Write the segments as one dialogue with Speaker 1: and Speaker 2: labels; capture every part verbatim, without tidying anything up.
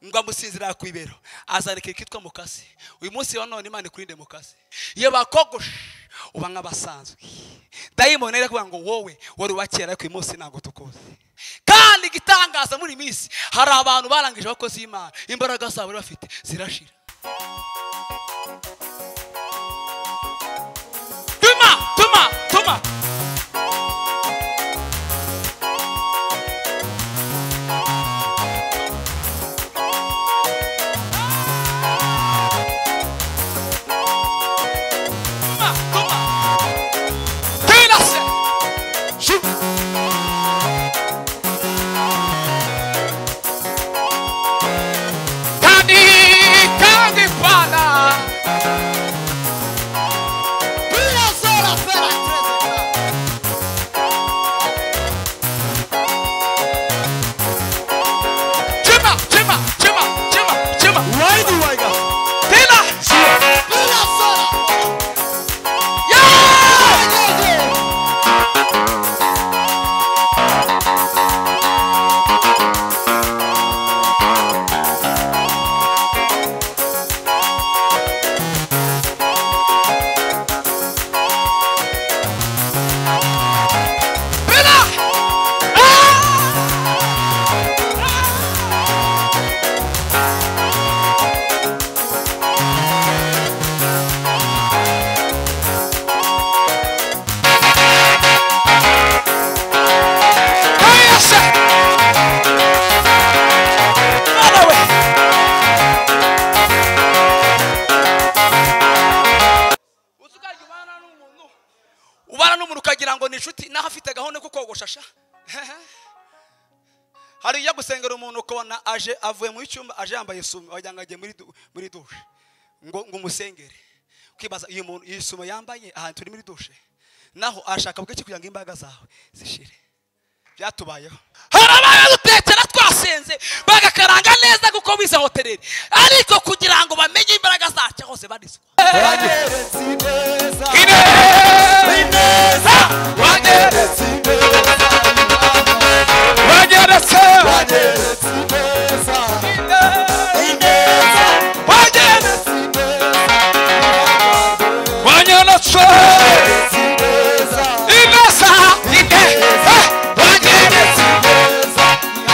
Speaker 1: ngo amusinzira ku ibero azareka kitwa mukasi. Uyu munsi wa none Imana ikurinde mukasi. Iyo bakogoshe uba nk'abasanzwe. Dayimoni rero kuvuga ngo wowe wari wakera ariko uyu munsi ntabwo tukuzi. Kandi gitangaza muri minsi hari abantu barangije abakozi y'Imana, imbaraga zabo bafite zirashira. Tuma tuma tuma hari iyo gusengera umuntu ukabona aje avuye mu cyumba aje yambaye isume wajyanga agiye muri muri dushe ngo ngo umusengere kwibaza iyo muntu isume yambaye ahantu turi muri dushe naho ashaka bweke kugira ngo imbaga zawe zishire. Byatubayeho harabaye dutekera twasenze bagakaranga neza kuko biza hotelere ariko kugira ngo bamenye imbaraga zacu hose badiswa. Wageretse neza ineza wageretse neza wageretse wageretse neza ineza wageretse neza wageretse neza ineza ineza wageretse neza.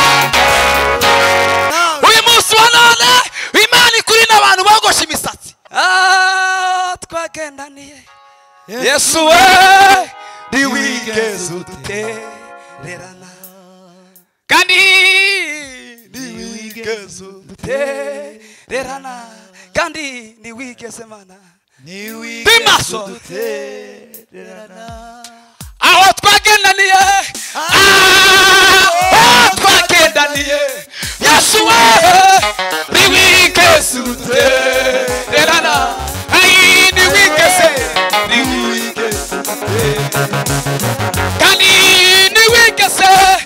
Speaker 1: Uyu munsi wa none Imana ikuri n'abantu bogosha imisatsi. Ah twagendaniye Yesu we ndiwigeze utererana kandi ndiwigeze utererana kandi ndiwigeze Mana ndiwigeze utererana aho twagendaniye aho twagendaniye Yesu we ndiwigeze utererana ai ndiwigeze ndiwigeze kandi ndiwigeze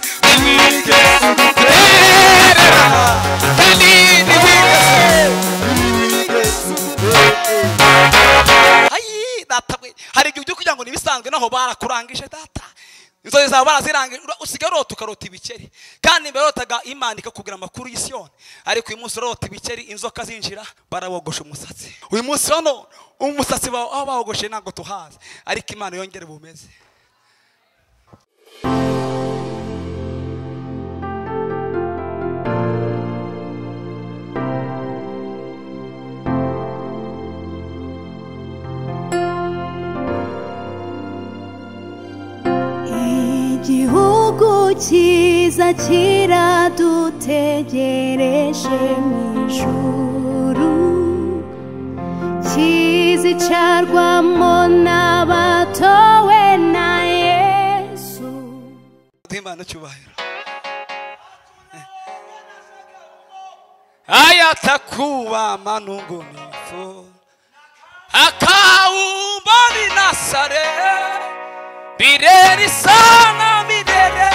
Speaker 1: hari igihe ujya kugira ngo nibisanzwe naho barakurangije data inzozi zawe barazirangije usigaye urota ukarota ibikeri kandi mbere rotaga Imana ikakubwira amakuru y'Isiyoni ariko uyu munsi urota ibikeri inzoka zinjira barabogosha umusatsi. Uyu munsi hano umusatsi bawo aho bawogoshe ntabwo tuhazi ariko Imana yongere bumeze.
Speaker 2: Igihugu cyiza kiradutegereje mu ijuru kizicarwamo n'abatowe na Yesu.
Speaker 1: Imana cyubahiro ayatakuwa manungunifu akaumbani nasare bireri sana milele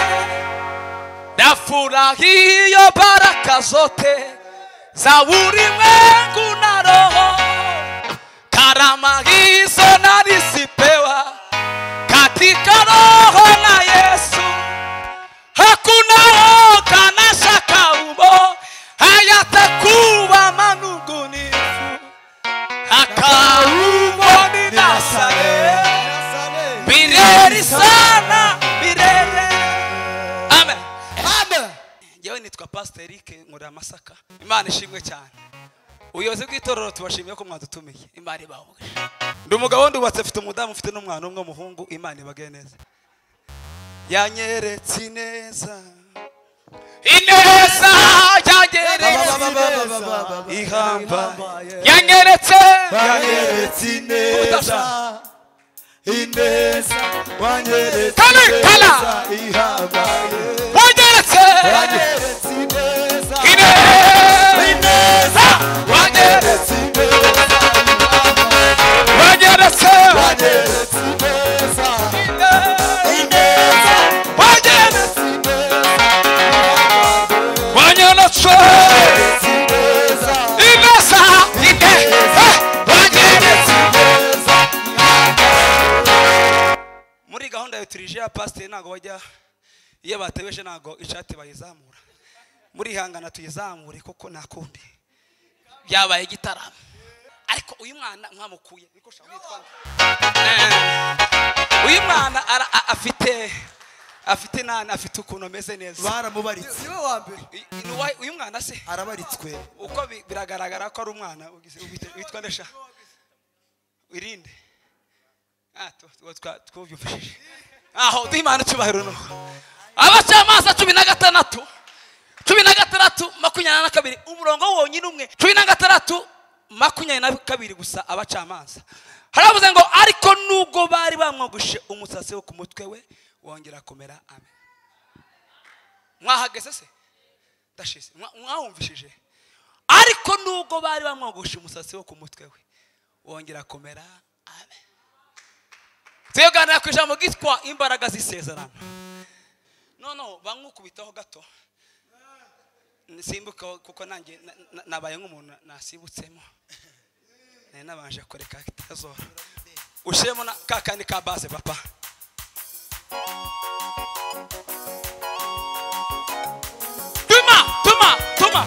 Speaker 1: nafurahiyo baraka zote za ulimwengu na roho karama hizo nalisipewa katika roho na Yesu hakuna oga na shaka umo hayata kuba manugunifu akaumoni nasare bireri sana birere. Amen.
Speaker 3: Amen.
Speaker 1: Yewe nitwa Pastor Eric Nkora Masaka. Imana ishimwe cyane. Uyoze bw'itorero tubashimiye ko mwadutumiye. Imana ibahoje. Ndi umugabo ndubatse mfite umudamu mfite n'umwana umwe muhungu. Imana ibageye neza. Yanyeretse ineza ineza yanyeretse ihamba yanyeretse
Speaker 3: Wanyeretse ineza ineza wanyeretse
Speaker 1: ineza
Speaker 3: ihamba
Speaker 1: wanyeretse
Speaker 3: wanyeretse ineza
Speaker 1: ineza wanyeretse wanyeretse
Speaker 3: wanyeretse ineza
Speaker 1: ineza wanyeretse wanyeretse ineza ineza wanyeretse. Muri gahunda ya turije ya pastor ntago bajya iyo batebeje ntago ishati bayizamura. Muri hangana tuyizamure kuko nakundi byabaye gitaramo. Ariko uyu mwana nkamukuye niko shaka witwa uyu mwana afite afite nani afite ukuntu ameze neza
Speaker 3: baramubaritse niwe wa mbere
Speaker 1: uyu mwana se
Speaker 3: arabaritswe
Speaker 1: uko biragaragara ko ari umwana witwa ndesha irinde ah twubyufashije aho duhimana cyubahiro no abacamanza cumi na gatandatu cumi na gatandatu makumyabiri na kabiri umurongo wonyine umwe cumi na gatandatu makumyabiri na kabiri gusa abacamanza haravuze ngo ariko nubwo bari bamwogoshe umusatsi wo ku mutwe we wongera kumera. Amen. Mwahageze se ndashize mwahumvishije ariko nubwo bari bamwogoshe umusatsi wo ku mutwe we wongera kumera. Amen. Tuyoganira ku ijambo gitwa imbaraga z'isezerano. No no bankukubitaho gato simbuka kuko nanjye nabaye nk'umuntu nasibutsemo nari nabanje kureka kitazora ushemo na kakandi ka base papa. Tuma tuma tuma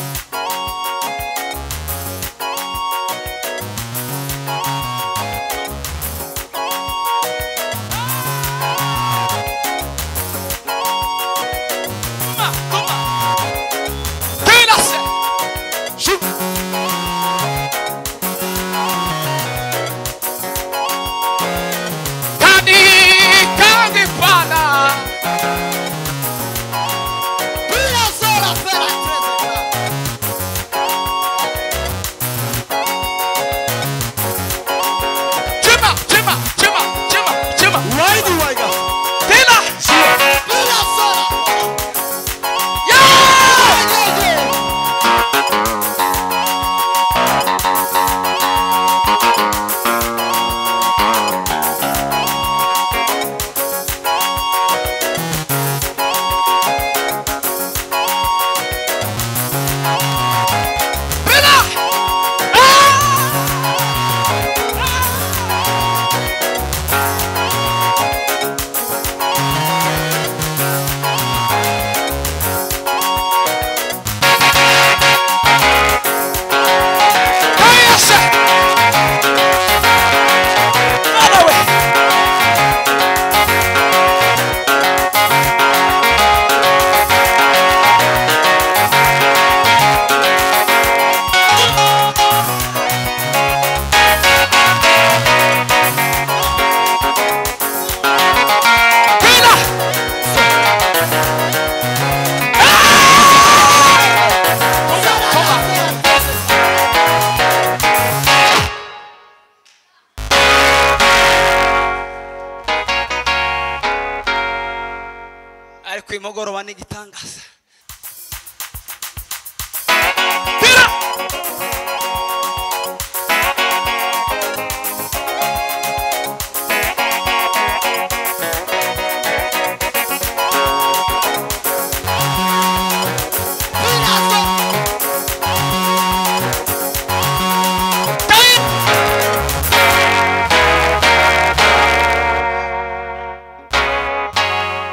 Speaker 1: kwimogoroba n'igitangaza.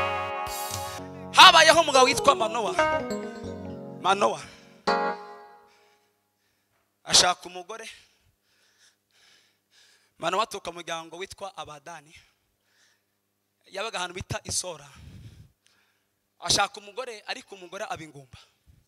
Speaker 1: Habayeho umugabo witwa Manowa. Manowa ashaka umugore mano watuka muryango witwa Abadani yabaga ahantu bita Isora ashaka umugore ariko umugore abingumba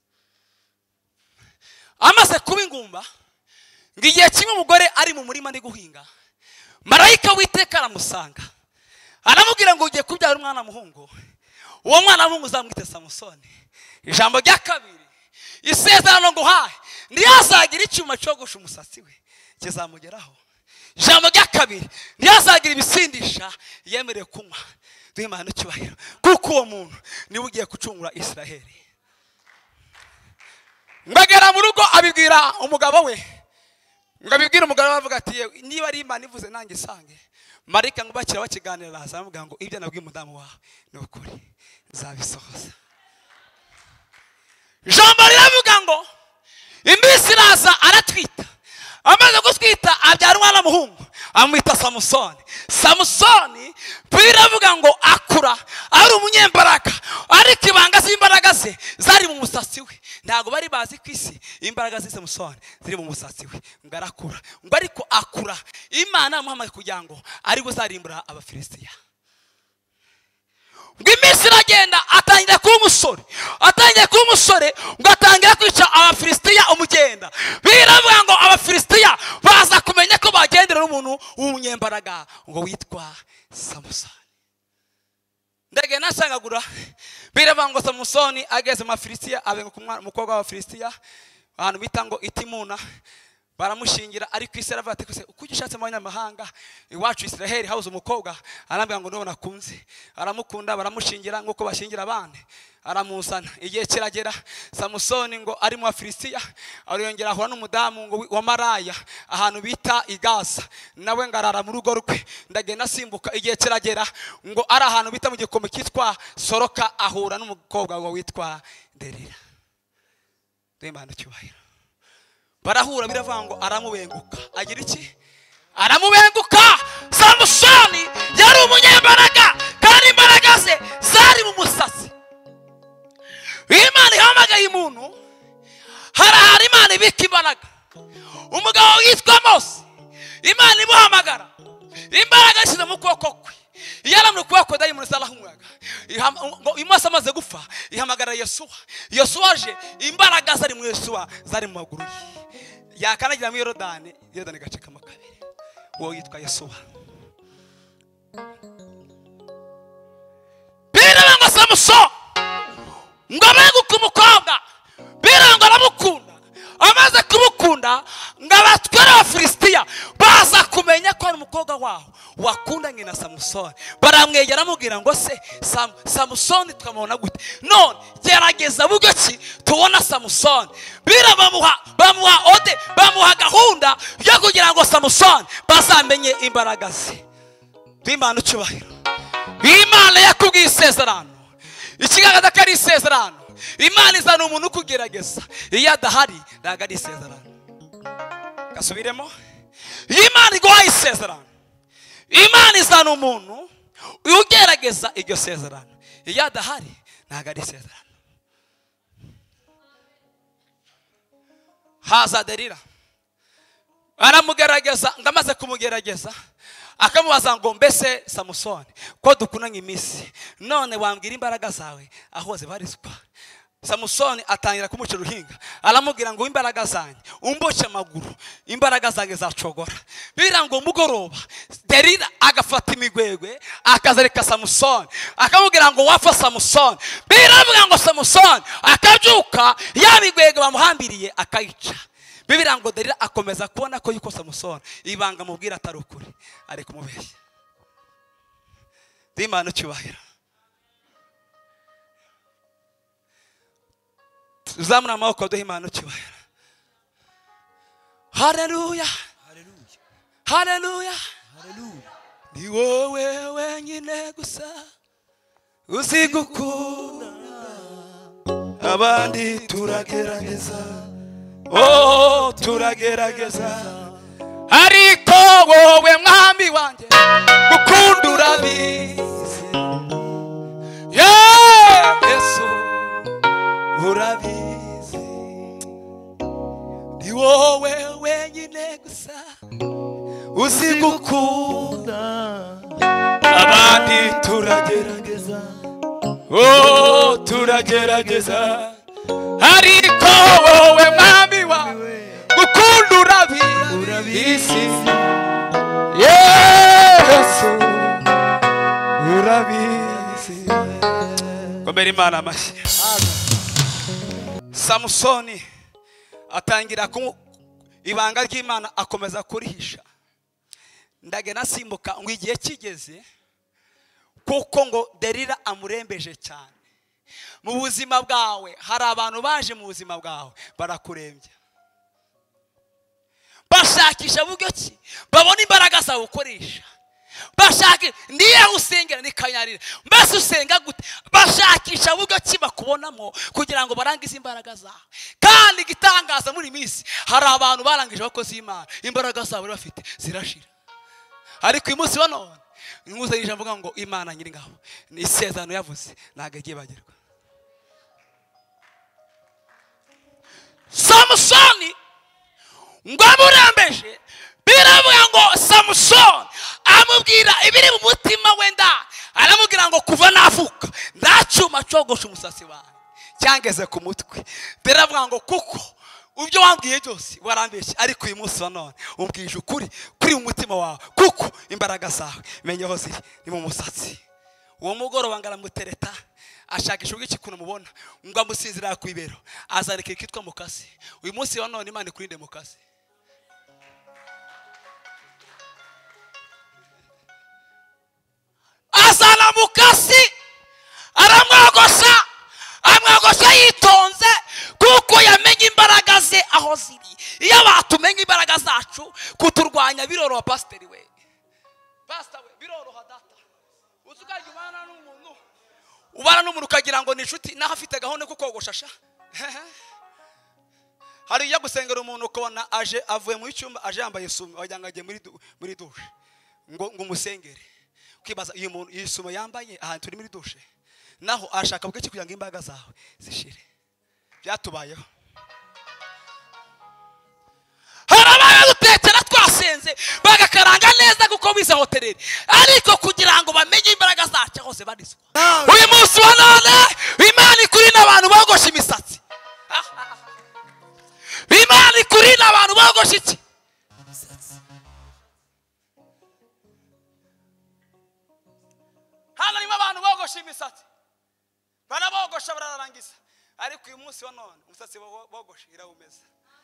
Speaker 1: amaze kuba ingumba ngiye kimwe umugore ari mu murima ndi guhinga marayika w'Iteka aramusanga aramubwira ngo ugiye kubyara umwana muhungu uwo mwana w'umuhungu uzamwite Samusoni ijambo rya kabiri isezerano ngo haye ntiyazagira icyuma cyogosha umusatsi we kizamugeraho ijambo rya kabiri ntiyazagira ibisindisha yemerewe kunywa duhimana icyubahiro kuko uwo muntu niwe ugiye gucungura Isiraheli ngagera mu rugo abibwira umugabo we ngabibwira umugabo bavuga ati niba ari Imana ivuze nanjye sange marayika ngo bakira bakiganira azavuga ngo ibyo nabwiye umudamu wawe ni ukuri nzabisohoza ijambo riravuga ngo iminsi iraza aratwita amaze gutwita abyara umwana muhungu amwita Samusoni Samusoni biravuga ngo akura ari umunyembaraga ariko ibanga z'imbaraga ze zari mu musatsi we ntago bari bazi ku isi imbaraga za Samusoni ziri mu musatsi we ngo arakura ngo ariko akura Imana yamuhamagaye kugira ngo ari buzarimbura Abafilisitiya ngo iminsi iragenda atangira kuba umusore atangira kuba umusore ngo atangira kwica Abafilisitiya umugenda biravuga ngo Abafilisitiya baza kumenya ko bagendera n'umuntu w'umunyembaraga ngo witwa Samusoni ndege nasangagura biravuga ngo Samusoni ageze mu Abafilisitiya abenga ku mukobwa w'Abafilisitiya ahantu bita ngo Itimuna baramushingira ariko Isiraheli avuga ati uko ugishatse mu banyamahanga iwacu Isiraheli hauze umukobwa arambwira ngo ndabona kunze aramukunda baramushingira nk'uko bashingira abandi aramuzana igihe kiragera Samusoni ngo ari mu Abafilisitiya ariyongera ahura n'umudamu ngo wa Maraya ahantu bita Igasa nawe ngarara mu rugo rwe ndagenda simbuka igihe kiragera ngo ari ahantu bita mu gikomo kitwa Soroka ahura n'umukobwa ngo witwa Delila Imana cyubahiro barahura biravuga ngo aramubenguka agira iki aramubenguka Samusoni yari umunyembaraga kandi imbaraga ze zari mu musatsi Imana ihamagaye umuntu harahari Imana ibika imbaraga umugabo witwa Mose Imana imuhamagara imbaraga zishyize mu kuboko kwe yaramu kuboko dayimoni zarahumuraga ngo Mose amaze gupfa ihamagara Yosuwa Yosuwa aje imbaraga zari mu Yosuwa zari mu maguru ye yakanagira mu Yorodani Yorodani gacikamo kabiri uwo yitwa Yosuwa biranga Samusoni ngo abenguke umukobwa biranga aramukunda amaze kumukunda ngo abatwara Abafilisitiya baza kumenya ko ari umukobwa waho wakundanye na Samusoni baramwegera amubwira ngo se Sam, Samusoni twamubona gute none gerageza buryo ki tubona Samusoni bira bamuha bamuha ode bamuha gahunda yo kugira ngo Samusoni bazamenye imbaraga ze Imana cyubahiro Imana yakubwiye isezerano ikiganza kari isezerano Imana izana umuntu kugerageza iyo adahari ntago ari isezerano gasubiremo Imana iguha isezerano Imana izana umuntu ugerageza iryo sezerano iyo adahari ntago ari isezerano haza Delila aramugerageza ngo amaze kumugerageza akamubaza ngo mbese Samusoni ko dukundanye iminsi none wambwira imbaraga zawe aho zibarizwa Samusoni atangira kumuca uruhinga aramubwira ngo imbaraga zanjye umboce amaguru imbaraga zanjye zacogora bira ngo mugoroba Delila agafata imigwegwe akazareka Samusoni akamubwira ngo wafa Samusoni biravuga ngo Samusoni akabyuka ya migwegwe bamuhambiriye akayica bibira ngo Delila akomeza kubona ko yuko Samusoni ibanga mubwira atari ukuri ari kumubeshya Imana cyubahiro zamura amaboko duhe Imana cyubahiro Haleluya Haleluya Haleluya ni wowe wenyine gusa uzi gukunda abandi turagerageza oh turagerageza ariko wowe mwami wanjye gukunda urabizi Yesu urabizi ni wowe wenyine gusa uzi gukunda abandi turagerageza oh turagerageza ariko wowe mwami wawe gukunda urabizi Yesu urabizi komera Imana amashyi. Samusoni atangira ku ibanga ry'Imana akomeza kurihisha. Ndagena simbuka ngo igihe kigeze kuko ngo Delila amurembeje cyane. Mu buzima bwawe hari abantu baje mu buzima bwawe barakurembye, bashakisha buryo ki babona imbaraga zawe ukoresha, bashaka niye usengera nikanyarira mbese usenga gute, bashakisha buryo ki bakubonamo kugira ngo barangize imbaraga zawe. Kandi gitangaza muri minsi hari abantu barangije abakozi y'Imana imbaraga zawe bafite zirashira, ariko uyu munsi wa none nimuzayije mvuga ngo Imana nyiri ngabo ni isezerano yavuze ntago agiye bagirwa. Samusoni ngo amurembeje biravuga ngo Samusoni amubwira ibiri mu mutima wenda, aramubwira ngo kuva navuka ndacuma cogosha umusatsi wawe cyangeze ku mutwe. Biravuga ngo kuko ubyo wambwiye byose warambeshye, ariko uyu munsi wa none umbwije ukuri kuri mu mutima wawe, kuko imbaraga zawe menye aho ziri ni mu musatsi. Uwo mugoroba ngaramutereta ashakisha ubwo ikintu mubona ngo amusinzira ku ibero azareka ikitwa mukasi. Uyu munsi wa none Imana ikurinde mukasi. Azana mukasi aramwogosha, amwogosha yitonze kuko yamenye imbaraga ze aho ziri. Iyo batumenye imbaraga zacu kuturwanya biroroha pasiteri we, pastor we biroroha data. Uzugaje ubana n'umuntu ubana n'umuntu ukagira ngo ni inshuti naho afite gahunda ko kogoshasha. Hari iyo gusengera umuntu ukabona aje avuye mu cyumba aje yambaye isume wagira ngo agiye muri muri dushe ngo ngo umusengere, ukibaza iyo muntu isume yambaye ahantu turi muri dushe naho ashaka bwo kugira ngo imbaraga zawe zishire. Byatubayeho harabaye gutekera twasenze bagakaranga neza kuko bize hoteleri, ariko kugira ngo bamenye imbaraga zacu hose barizwa. Uyu munsi wa none Imana ikuri n'abantu bagosha imisatsi, Imana ikuri n'abantu bagosha iki hano nimo abantu bagosha imisatsi barabogosha bararangiza, ariko uyu munsi wa none umusatsi bogosha irawumeza.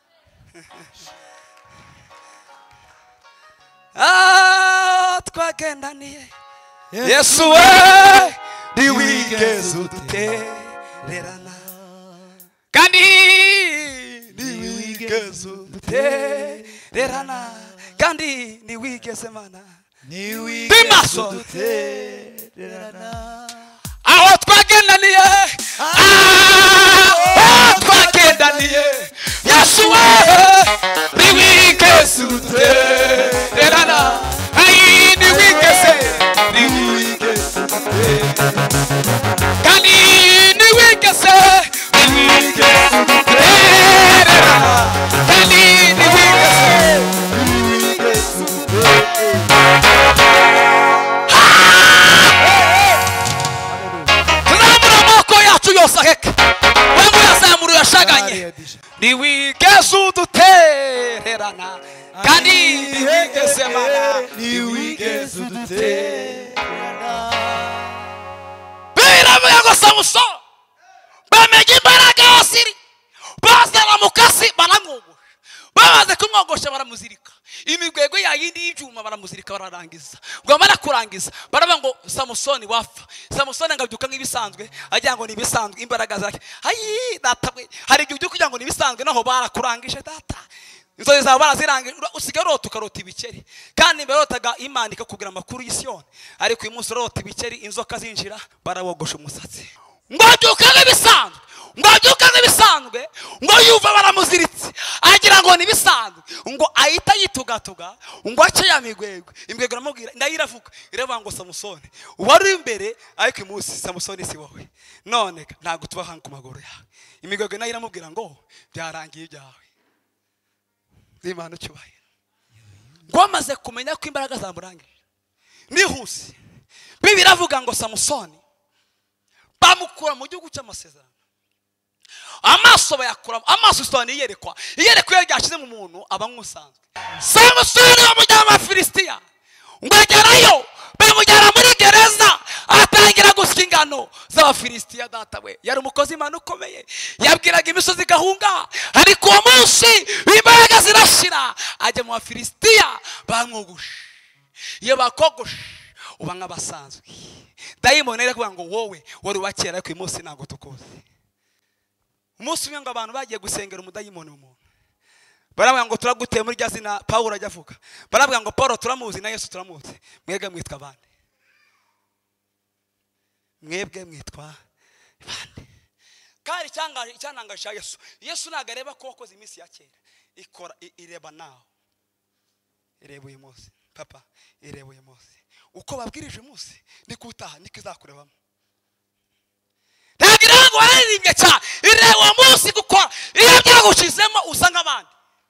Speaker 1: Ah twagendaniye Yesu we ndiwigeze udutererana kandi ndiwigeze udutererana kandi ndiwigeze Mana ndiwigeze udutererana aho twagendaniye aho twagendaniye Yesu we ndiwigeze udutererana ayi ndiwigeze ndiwigeze kandi ndiwigeze ndiwigeze udutererana kandi ndiwigeze turamura amaboko yacu yose aheka wewe yazamura yashaganye ndiwigeze udutererana kandi ndiwigeze Mana ndiwigeze udutererana. Biravuga ngo Samusoni bamenye imbaraga yose iri, bazana mukasi baramwogosha, bamaze kumwogosha baramuzirika imigwego yayindi y'ibyuma baramuzirika bararangiza. Ngo bamara kurangiza baravuga ngo Samusoni wapfa. Samusoni ngabyuka nk'ibisanzwe agira ngo ni ibisanzwe imbaraga zake ayi data we, hari igihe ujye kugira ngo ni ibisanzwe naho barakurangije data. Inzozi zawe barazirangije usigaye urota ukarota ibikeri, kandi mbere rotaga Imana ikakubwira amakuru y'Isiyoni, ariko uyu munsi urota ibikeri inzoka zinjira barabogosha umusatsi. Ngo byuka nk'ibisanzwe, ngo byuka nk'ibisanzwe, ngo yuva baramuziritse agira ngo ni bisanzwe, ngo ahita yitugatuga ngo ace ya migwego. Imigwego iramubwira ndayiravuga iravuga ngo Samusoni wari imbere, ariko uyu munsi Samusoni si wowe, none ntabwo tubaha ku maguru yawe. Imigwego nayo iramubwira ngo byarangiye ibyawe. Imana cyubahiro ngo amaze kumenya ko imbaraga zamurangije nihuse Bibiliya iravuga ngo Samusoni bamukura mu gihugu cy'amasezerano amaso bayakura amaso Samusoni yerekwa yerekwa ryashize mu muntu aba nk'usanzwe Samusoni w'umujyama Filistia ngo agerayo bamujyana muri gereza atangira gusya ingano z'Abafilistia. Data we yari umukozi Imana ukomeye yabwiraga imisozi gahunga ariko uwo munsi imbaraga zirashira ajya mu Bafilistia bamwogoshe iyo bakogoshe uba nk'abasanzwe dayimoni rero kuvuga ngo wowe wari wakera ariko uyu munsi ntabwo tukuzi. Umunsi umwe ngo abantu bagiye gusengera umudayimoni w'umuntu baravuga ngo turaguteye muri rya zina Pawulo ajya avuga baravuga ngo Paulo turamuzi na Yesu turamuzi mwebwe mwitwa bande mwebwe mwitwa bande kandi cyangwa icyanangasha Yesu Yesu nagareba ko wakoze iminsi ya kera ikora ireba nawe ireba uyu munsi papa ireba uyu munsi uko babwirije umunsi niko utaha niko izakurebamo ntagira ngo waririmbye cyane ireba uwo munsi gukora iyo byagushizemo usa nk'abandi.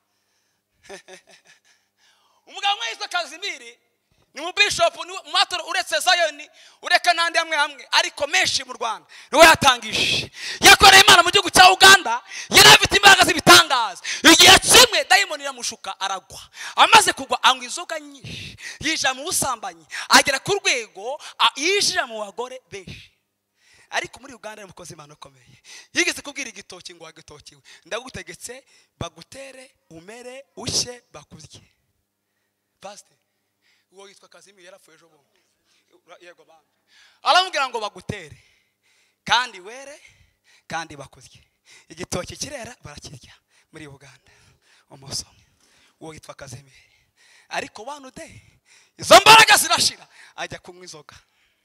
Speaker 1: Umugabo mwe yitwa Kazimiri ni mu bishop mu matoro uretse Zayoni ureka nandi hamwe hamwe ariko menshi mu Rwanda niwe yatangije yakoreye Imana mu gihugu cya Uganda yarafite imbaraga z'ibitangaza igihe kimwe dayimoni iramushuka aragwa amaze kugwa angwa inzoga nyinshi yija mu busambanyi agera ku rwego yijira mu bagore benshi ariko muri Uganda n'umukozi Imana ukomeye yigeze kubwira igitoki ngo agitokiwe ndagutegetse bagutere umere ushye bakuzye. Pastor uwo yitwa Kazimiri yarapfuye ejo bombi yego bandi aramubwira ngo bagutere kandi were kandi bakuzye igitoki kirera barakirya muri Uganda umusomye uwo yitwa Kazimiri ariko one day izo mbaraga zirashira ajya kunywa inzoga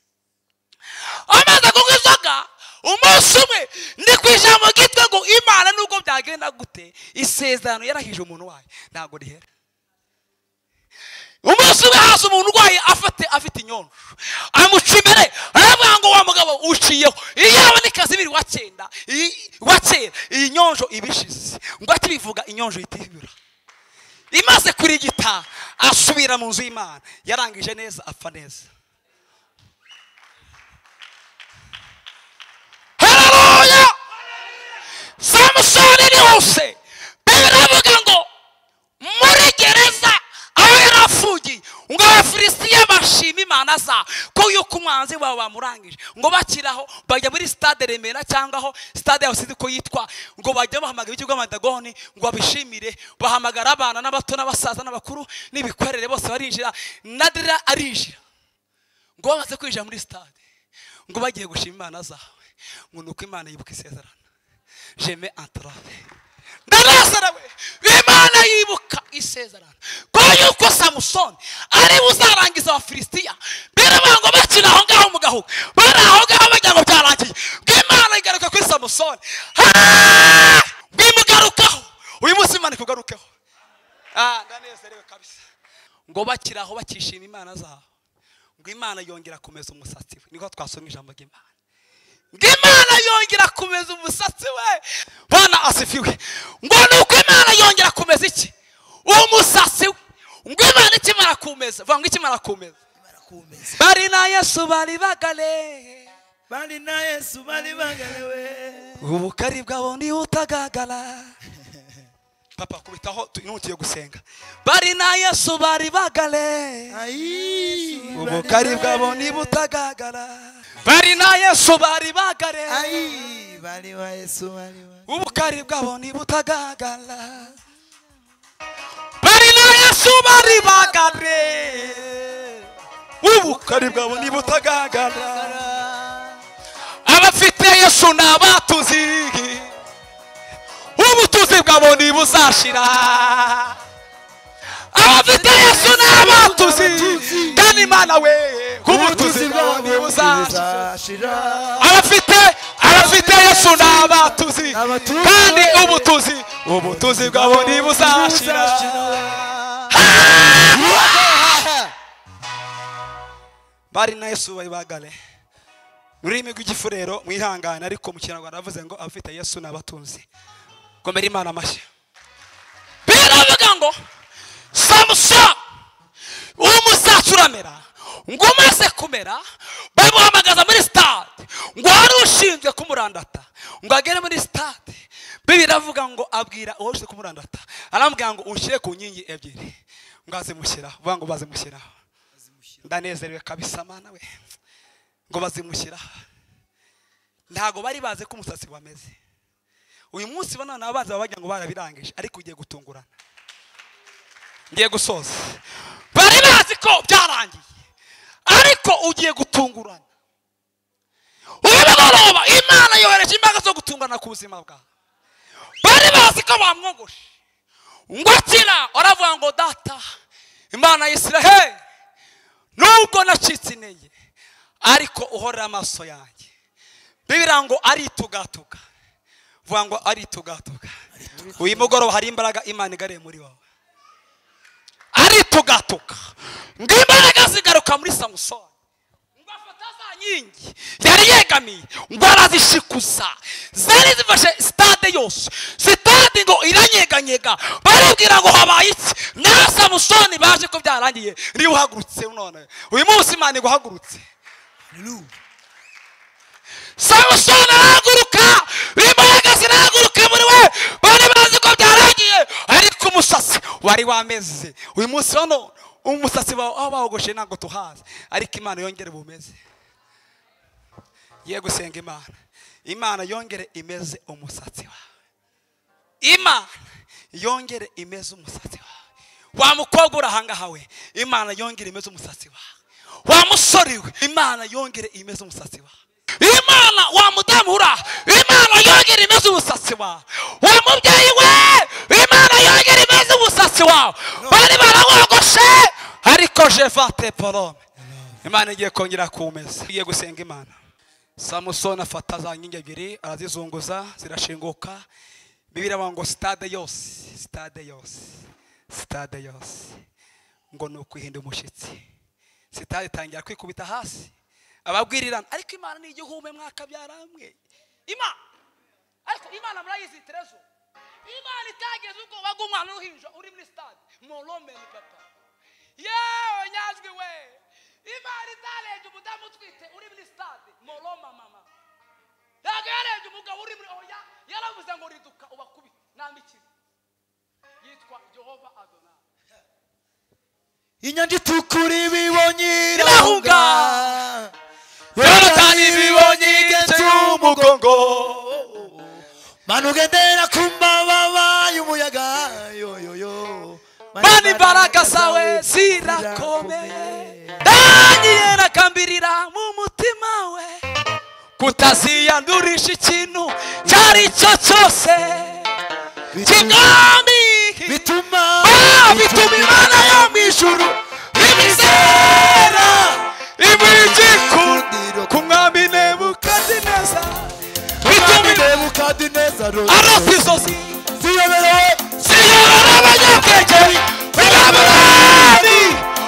Speaker 1: amaze kunywa inzoga umunsi umwe ndi kwijambo gitwe ngo Imana nubwo byagenda gute isezerano yarahije umuntu wayo ntago rihera. Umunsi umwe hasi umuntu urwaye afite afite inyonjo amuca imbere aravuga ngo wa mugabo uciyeho iyo ni Kazimiri wa cyenda wa kera iyi nyonjo ibishize ngo akibivuga inyonjo itibura imaze kurigita asubira mu nzu y'Imana yarangije neza apfa neza. Haleluya! Samusoni ni hose biravuga ngo muri gereza aho yarafugiye ngo Abafilisitiya bashima Imana za ko yuko umwanzi wabo bamurangije ngo bakiraho bajya muri stade Remera cyangwa aho stade yose ko yitwa ngo bajya bahamagara ikigo Madagoni ngo babishimire bahamagara abana n'abato n'abasaza n'abakuru n'ibikwerere bose barinjira nadira arinjira ngo bamaze kwinjira muri stade ngo bagiye gushima Imana zawe ngo nuko Imana yibuka isezerano jeme entrave ndarazarawe Imana yibuka isezerano ko yuko Samusoni ari buzarangiza Abafilisitiya biravuga ngo bakina aho ngaho mu gahugu bari aho ngaho bajya ngo byarangiye Imana igaruka kuri Samusoni bimugarukaho uyu munsi Imana ikugarukeho ah ndanezerewe kabisa ngo bakira aho bakishima Imana zaho ngo Imana yongera kumeza umusatsi we niko twasomye ijambo ry'Imana Imana yongera kumeza umusatsi we Bwana asifiwe ngo nuko Imana yongera kumeza iki umusatsi we ngo Imana ikimara kumeza vuga ngo ikimara kumeza bari na Yesu bari bagale
Speaker 3: bari na Yesu bari bagale we
Speaker 1: ubukari bwabo ni utagagala papa kubitaho inutiye gusenga bari na Yesu bari bagale
Speaker 3: ayi
Speaker 1: ubukari bwabo ni butagagala bari na Yesu bari bagale
Speaker 3: ayi bari wa Yesu bari wa
Speaker 1: ubukari bwabo ni butagagala bari na Yesu bari bagale ubukari bwabo ni butagagala abafite Yesu n'abatuzi ubutuzi bwabo ni buzashira abafite Yesu n'abatuzi kandi Imana we ubutuzi bwabo ni buzashira abafite abafite Yesu n'abatuzi kandi ubutuzi ubutuzi bwabo ni buzashira bari na Yesu bari bagale ururimi rw'igifurero mwihangana ariko mu Kinyarwanda avuze ngo abafite Yesu n'abatuzi komera Imana amashyi biravuga ngo ngo Samusoni umusatsi uramera, ngo umaze kumera bamuhamagaza muri stade, ngo wari ushinzwe kumurandata ngo agere muri stade. Bibiliya iravuga ngo abwira uwo ushinzwe kumurandata, arambwira ngo unshyire ku nkingi ebyiri, ngo azimushyiraho. Vuga ngo bazimushyiraho. Ndanezerewe kabisa mana we, ngo bazimushyiraho. Ntago bari baze ko umusatsi wameze. Uyu munsi bana nabanza babagira ngo barabirangije, ariko ugiye gutungurana. Ngiye gusoza. Bari bazi ko byarangiye, ariko ugiye gutungurana. Ubagoroba Imana yohereje imbaraga zo gutungurana ku buzima bwawe. Bari bazi ko bamwogoshe, ngo akira aravuga ngo data Imana ya Isiraheli, nubwo nacitse intege ariko uhorera amaso yanjye. Bibiliya ngo aritugatuka. Vuga ngo aritugatuka. Uyu mugoroba hari imbaraga Imana igariye muri wawe. Aritugatuka. Ngo imbaraga zigaruka muri Samusoni. Ngo afata za nkingi yari yegamiye, ngo arazishikuza. Zari zifashe stade yose. Stade ngo iranyeganyega. Barabwira ngo habaye iki? Na Samusoni baje ko byarangiye. Ni uhagurutse none. Uyu munsi Imana iguhagurutse. Hallelujah. Samusoni arahaguruka, imbaraga zirahaguruka muri we. Bari bazi ko byarangiye, ariko umusatsi wari wameze. Uyu munsi hano umusatsi aho bawogoshe ntabwo tuhazi, ariko Imana yongere bumeze. Ye gusenga Imana, Imana yongere imeze umusatsi wawe. Imana yongere imeze umusatsi wawe. Wa mukobwa urahangaha we, Imana yongere imeze umusatsi wawe. Wa musore we, Imana yongere imeze umusatsi wawe. Imana wa mudamu ura, Imana yongere imeze umusatsi wawe. Wa mubyeyi we, Imana yongere imeze umusatsi wawe. Bari barawogoshe, ariko jevate porome. Imana igiye kongera kumeza. Igiye gusenga Imana. Samusoni afata za nkingi ebyiri arazizunguza zirashinguka. Bibiliya iravuga ngo stade yose, stade yose, stade yose ngo nukwihinda umushitsi. Stade itangira kwikubita hasi. Ababwirirana, ariko Imana ni igihume mwakabyaramwe. Imana, ariko Imana murayizi Terezo. Imana itageze ubwo baga umwana uruhinja uri muri stade. Molome ni papa. Yewe nyazwi we. Imana itarenje umudamu utwite uri muri stade. Moloma mama. Yaga yarenje umugabo uri muri oya. Yaravuze ngo riduka ubakubita namikiri. Yitwa Jehova Adonai.
Speaker 3: Inyanja itukura ibibonye
Speaker 1: irahunga, Yorodani ibibonye igeze umugongo.
Speaker 3: Mana ugendera ku mababa y'umuyaga, yo yo yo.
Speaker 1: Mana imbaraga zawe zirakomeye. Daniel akambirira mu mutima we kutaziyandurisha ikintu cyari cyo cyose. Kigami
Speaker 3: bituma
Speaker 1: bituma Imana yo mu ijuru ibizera ibigikundiro ku mwami Nebukadineza. Bituma
Speaker 3: Nebukadineza
Speaker 1: arota inzozi
Speaker 3: ziyoberewe
Speaker 1: ziyobora abanyabwenge b'Abamori.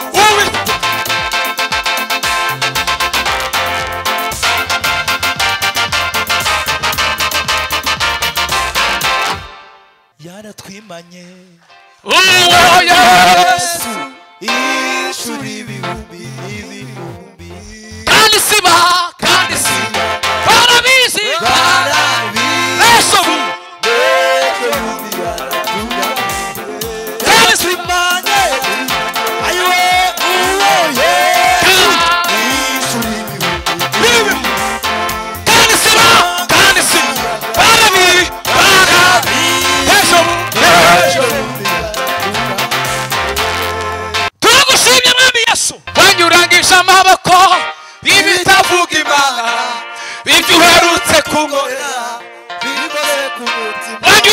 Speaker 3: yaratwimanye
Speaker 1: uwo Yesu
Speaker 3: ishuri ibihumbi ibihumbi
Speaker 1: kandi siba kandi siba barabizi
Speaker 3: barabizi
Speaker 1: ejo
Speaker 3: yaratwimanye ayiwe uwo Yesu ishuri ibihumbi
Speaker 1: kandi siba kandi siba barabizi barabizi ejo turagushimye mwami Yesu, wanyurangije amaboko ibitavuga Imana, ibyo uherutse kunkorera
Speaker 3: bikoze ku mutima